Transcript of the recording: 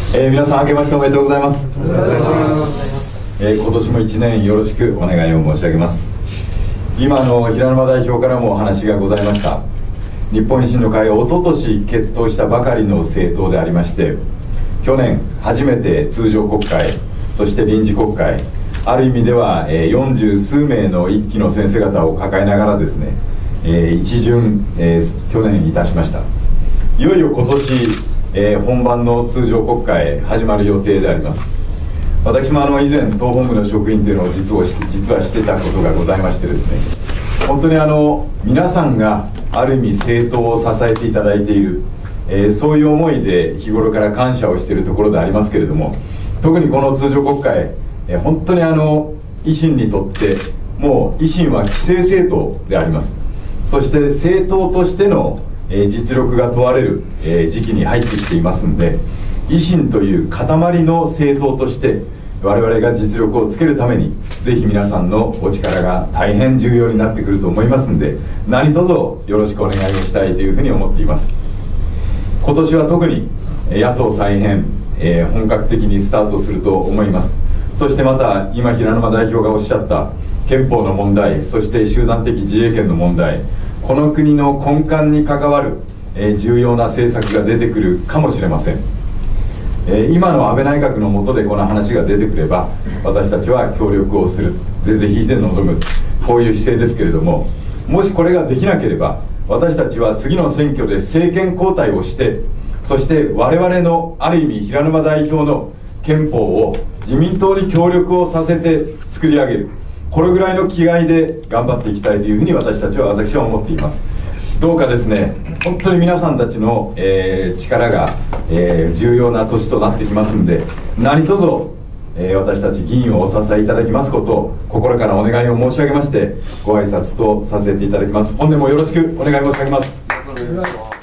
皆さん明けましておめでとうございます。今年も1年よろしくお願いを申し上げます。今平沼代表からもお話がございました。日本維新の会はおととし結党したばかりの政党でありまして、去年初めて通常国会、そして臨時国会、ある意味では40数名の一期の先生方を抱えながらですね、一巡、去年いたしました。いよいよ今年、本番の通常国会始まる予定であります。私も以前党本部の職員というのを実はしてたことがございましてですね、本当に皆さんがある意味政党を支えていただいている、そういう思いで日頃から感謝をしているところでありますけれども、特にこの通常国会、本当に維新にとってもう維新は既成政党であります。そして政党としての実力が問われる時期に入ってきていますので、維新という塊の政党として我々が実力をつけるためにぜひ皆さんのお力が大変重要になってくると思いますので、何卒よろしくお願いをしたいというふうに思っています。今年は特に野党再編、本格的にスタートすると思います。そしてまた今平沼代表がおっしゃった憲法の問題、そして集団的自衛権の問題、この国の根幹に関わる重要な政策が出てくるかもしれません。今の安倍内閣の下でこの話が出てくれば私たちは協力をする、是々非々で臨む、こういう姿勢ですけれども、もしこれができなければ私たちは次の選挙で政権交代をして、そして我々のある意味平沼代表の憲法を自民党に協力をさせて作り上げる、これぐらいの気概で頑張っていきたいというふうに私は思っています。どうかですね、本当に皆さんたちの、力が、重要な年となってきますので、何卒、私たち議員をお支えいただきますことを心からお願いを申し上げまして、ご挨拶とさせていただきます。本年もよろしくお願い申し上げます。